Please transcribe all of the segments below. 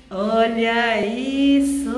Olha isso!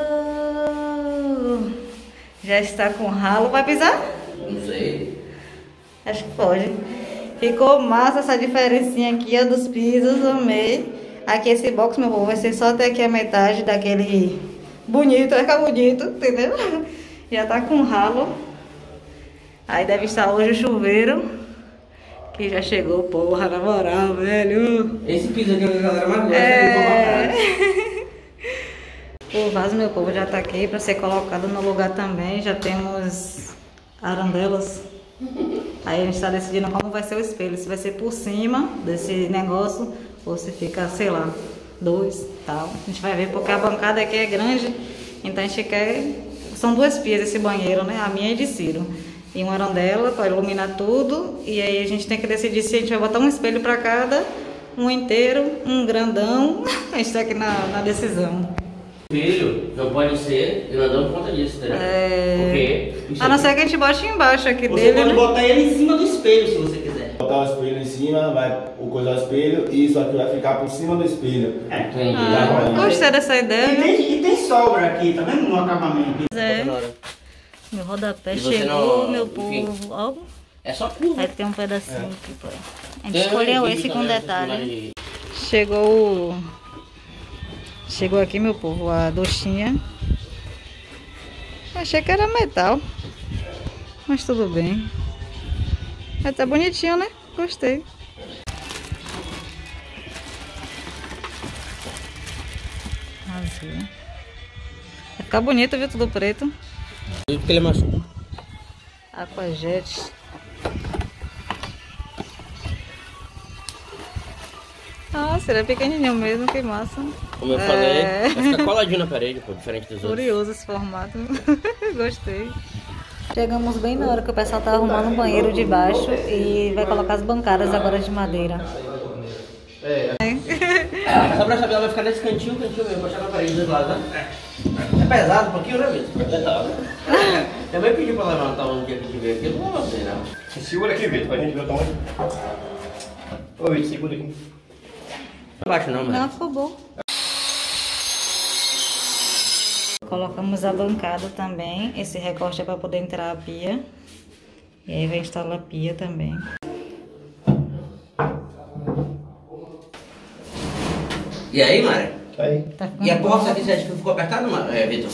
Já está com ralo. Vai pisar? Não sei. Acho que pode. Ficou massa essa diferencinha aqui, ó, dos pisos. Amei. Aqui esse box, meu povo, vai ser só até aqui a metade daquele bonito. Vai ficar bonito, entendeu? Já tá com ralo. Aí deve estar hoje o chuveiro. Que já chegou, porra, na moral, velho. Esse piso aqui é o que a galera mais gosta. O vaso, meu povo, já tá aqui para ser colocado no lugar também. Já temos arandelas. Aí a gente tá decidindo como vai ser o espelho. Se vai ser por cima desse negócio ou se fica, sei lá, dois, tal. A gente vai ver porque a bancada aqui é grande. Então a gente quer... São duas pias esse banheiro, né? A minha é de Ciro. E uma arandela para iluminar tudo. E aí a gente tem que decidir se a gente vai botar um espelho para cada. Um inteiro, um grandão. A gente tá aqui na decisão. Espelho não pode ser grandão por conta disso, entendeu? Porque A não ser que a gente bote embaixo aqui Você dele, pode né? botar ele em cima do espelho se você quiser. Botar o espelho em cima, vai coisar o espelho e isso aqui vai ficar por cima do espelho. Entendi. Gostei dessa ideia. E tem sobra aqui, tá vendo no acabamento? É. Meu rodapé E você chegou, não- meu enfim. povo. Ó, É só curva. aí tem um pedacinho aqui, pô. A gente Tem escolheu vídeo esse com também, detalhe. Chegou aqui, meu povo, a duchinha. Achei que era metal. Mas tudo bem. Mas tá bonitinho, né? Gostei. Azul. Vai ficar bonito, viu? Tudo preto. Porque ele é mais curto. Aquajet. Nossa, ele é pequenininho mesmo, que massa. Como eu falei, vai ficar coladinho na parede, pô, diferente dos outros. Curioso esse formato. Gostei. Chegamos bem na hora que o pessoal tá arrumando o banheiro de baixo e vai colocar as bancadas agora de madeira. Só pra saber, ela vai ficar nesse cantinho mesmo, baixar na parede dos lados, né? É pesado um pouquinho, né, Vitor? É pesado. Minha mãe pediu pra levantar um dia que a gente veio aqui, eu não levantei, não. Segura aqui, Vitor, pra gente ver o tamanho. Ô, Vitor, segura aqui. Não baixo não, Não, mano. ficou bom. Colocamos a bancada também. Esse recorte é para poder entrar a pia. E aí vai instalar a pia também. E aí, Mara? Tá aí. Tá ficando E a bom. porta aqui, você acha que ficou apertada, Vitor?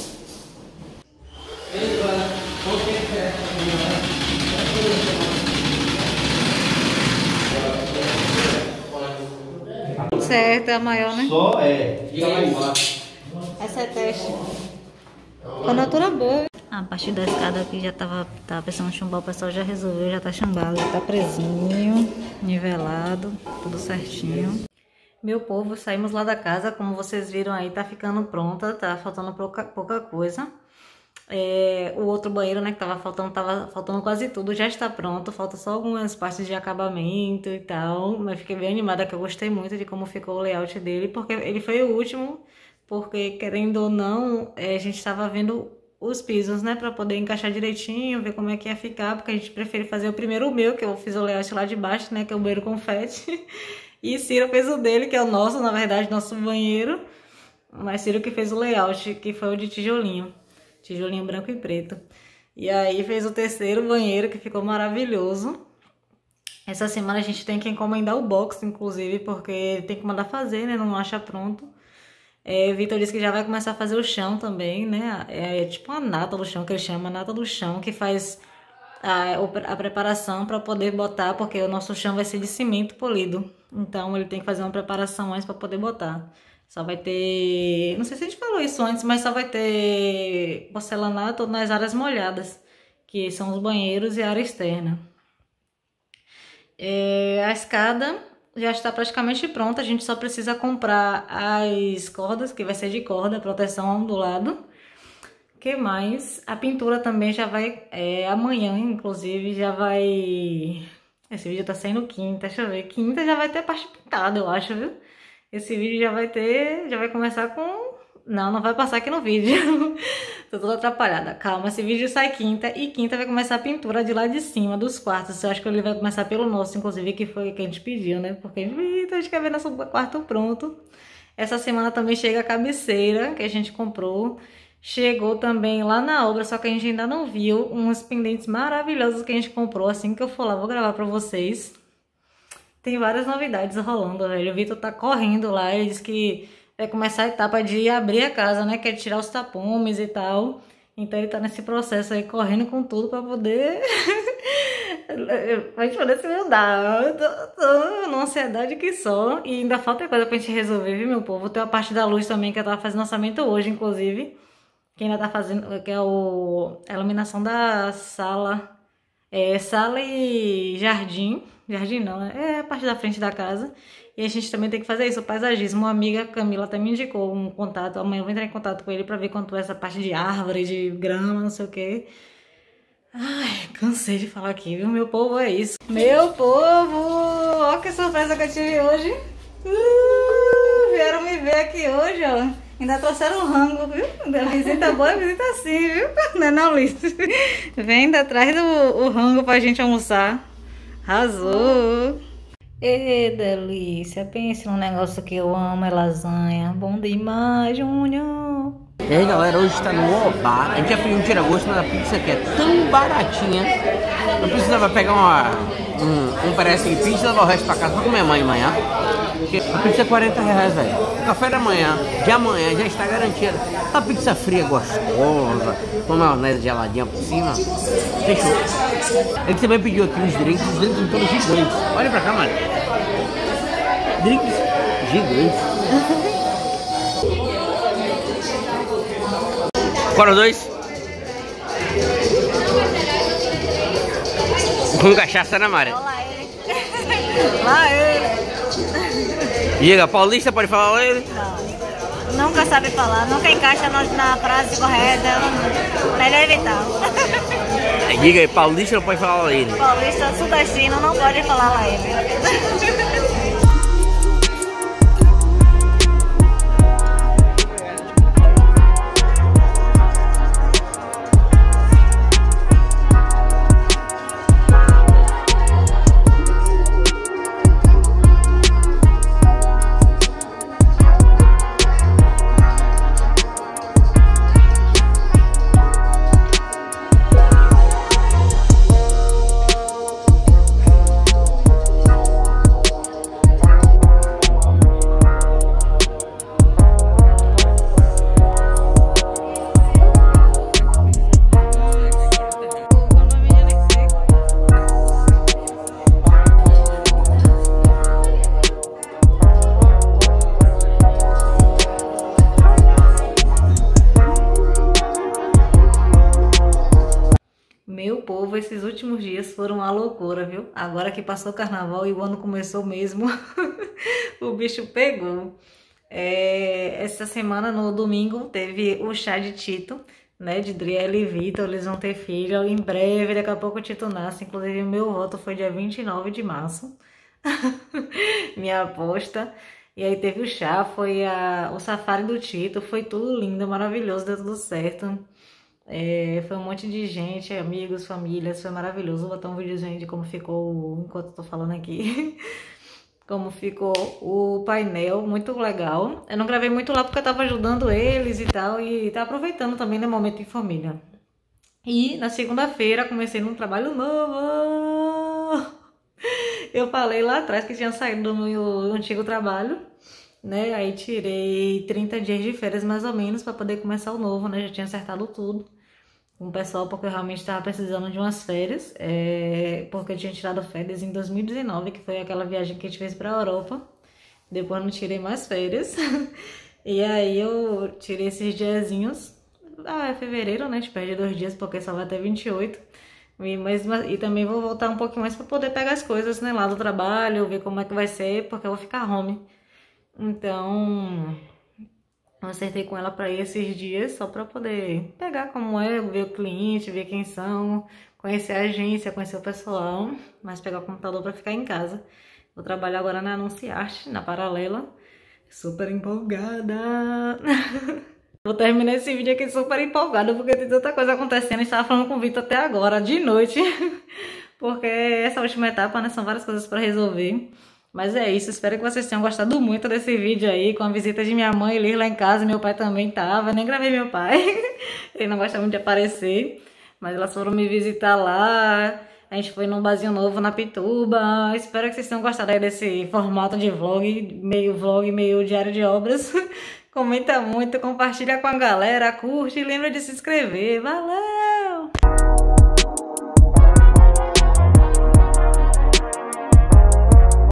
Certo, é a maior, né? Só é. Diga aí embaixo. Essa é teste. Com a altura boa. A partir da escada aqui já tava pensando em chumbar, o pessoal já resolveu, já tá chumbado, já tá presinho, nivelado, tudo certinho. Meu povo, saímos lá da casa, como vocês viram aí, tá ficando pronta, tá faltando pouca coisa. O outro banheiro, né, que tava faltando quase tudo, já está pronto, falta só algumas partes de acabamento e tal, mas fiquei bem animada, que eu gostei muito de como ficou o layout dele, porque ele foi o último, porque querendo ou não, a gente tava vendo os pisos, né, pra poder encaixar direitinho, ver como é que ia ficar, porque a gente prefere fazer o primeiro meu, que eu fiz o layout lá de baixo, né, que é o banheiro confete, e Ciro fez o dele, que é o nosso, na verdade, nosso banheiro, mas Ciro que fez o layout, que foi o de tijolinho branco e preto. E aí fez o terceiro banheiro, que ficou maravilhoso. Essa semana a gente tem que encomendar o box, inclusive, porque tem que mandar fazer, né, não acha pronto. Vitor disse que já vai começar a fazer o chão também, né? É tipo uma nata do chão, que ele chama, nata do chão, que faz a preparação para poder botar, porque o nosso chão vai ser de cimento polido. Então ele tem que fazer uma preparação antes para poder botar. Só vai ter, não sei se a gente falou isso antes, mas só vai ter porcelanato nas áreas molhadas, que são os banheiros e a área externa. A escada já está praticamente pronta, a gente só precisa comprar as cordas, que vai ser de corda, proteção do lado. O que mais? A pintura também já vai, amanhã inclusive, já vai... Esse vídeo tá saindo quinta, deixa eu ver, quinta já vai ter parte pintada, eu acho, viu? Esse vídeo já vai começar com... Não vai passar aqui no vídeo. Tô toda atrapalhada. Calma, esse vídeo sai quinta e quinta vai começar a pintura de lá de cima, dos quartos. Eu acho que ele vai começar pelo nosso, inclusive, que foi que a gente pediu, né? Porque a gente quer ver nosso quarto pronto. Essa semana também chega a cabeceira que a gente comprou. Chegou também lá na obra, só que a gente ainda não viu uns pendentes maravilhosos que a gente comprou. Assim que eu for lá, vou gravar pra vocês. Tem várias novidades rolando, velho. O Vitor tá correndo lá, ele disse que vai começar a etapa de abrir a casa, né? Que é tirar os tapumes e tal. Então ele tá nesse processo aí, correndo com tudo pra poder... pra gente poder se mudar. Eu tô numa ansiedade que só. E ainda falta coisa pra gente resolver, viu, meu povo? Tem a parte da luz também, que eu tava fazendo lançamento hoje, inclusive. Que ainda tá fazendo, que é a iluminação da sala. Sala e jardim. Jardim não, né? É a parte da frente da casa. E a gente também tem que fazer isso, o paisagismo. Uma amiga, Camila, até me indicou um contato. Amanhã eu vou entrar em contato com ele pra ver quanto é essa parte de árvore, de grama, não sei o quê. Ai, cansei de falar aqui, viu? Meu povo, é isso. Meu povo! Olha que surpresa que eu tive hoje. Vieram me ver aqui hoje, ó. Ainda trouxeram um rango, viu? A visita boa, a visita assim, viu? Não é não, Liz? Vem ainda atrás do rango pra gente almoçar. Arrasou! Ê, delícia! Pense num negócio que eu amo, é lasanha. Bom demais, Júnior! E aí, galera, hoje tá no Oba. A gente já pediu um tira-gosto, mas a pizza aqui é tão baratinha. Não precisava pegar um pedaço de pizza e levar o resto pra casa pra comer amanhã. Porque a pizza é 40 reais, velho. O café da manhã, de amanhã, já está garantido. A pizza fria gostosa, com uma maionese geladinha por cima. Fechou. Ele também pediu aqui os drinks são todos gigantes. Olha pra cá, mano. Drinks gigantes. Qual os dois? Com cachaça na Mari. Olá ele. Lá ele. Diga, paulista pode falar lá ele? Não. Nunca sabe falar, nunca encaixa na frase correta. Melhor evitar. Diga aí, paulista não pode falar lá ele. Paulista sudestino não pode falar lá ele. Meu povo, esses últimos dias foram uma loucura, viu? Agora que passou o carnaval e o ano começou mesmo, o bicho pegou. Essa semana, no domingo, teve o chá de Tito, né? De Driele e Vitor, eles vão ter filho em breve, daqui a pouco o Tito nasce. Inclusive, o meu voto foi dia 29 de março, minha aposta. E aí teve o chá, foi o safari do Tito, foi tudo lindo, maravilhoso, deu tudo certo. Foi um monte de gente, amigos, famílias, foi maravilhoso. Vou botar um videozinho de como ficou, enquanto eu tô falando aqui, como ficou o painel, muito legal. Eu não gravei muito lá porque eu tava ajudando eles e tal, e tá aproveitando também no momento em família. E na segunda-feira comecei num trabalho novo. Eu falei lá atrás que tinha saído do meu antigo trabalho, né? Aí tirei 30 dias de férias mais ou menos pra poder começar o novo, né? Já tinha acertado tudo com o pessoal porque eu realmente tava precisando de umas férias, porque eu tinha tirado férias em 2019, que foi aquela viagem que a gente fez pra Europa. Depois não tirei mais férias. E aí eu tirei esses diazinhos. É fevereiro, né? A gente perde 2 dias porque só vai até 28. E também vou voltar um pouquinho mais pra poder pegar as coisas, né? Lá do trabalho, ver como é que vai ser, porque eu vou ficar home. Então, eu acertei com ela pra ir esses dias só pra poder pegar como é, ver o cliente, ver quem são, conhecer a agência, conhecer o pessoal, mas pegar o computador pra ficar em casa. Vou trabalhar agora na Anunciarte, na Paralela. Super empolgada! Vou terminar esse vídeo aqui super empolgada porque tem tanta coisa acontecendo. Estava falando com o Vitor até agora, de noite, porque essa última etapa, né, são várias coisas pra resolver. Mas é isso, espero que vocês tenham gostado muito desse vídeo aí, com a visita de minha mãe e Liz lá em casa. Meu pai também tava, nem gravei meu pai, ele não gosta muito de aparecer, mas elas foram me visitar lá. A gente foi num barzinho novo na Pituba. Espero que vocês tenham gostado aí desse formato de vlog, meio diário de obras. Comenta muito, compartilha com a galera, curte e lembra de se inscrever. Valeu!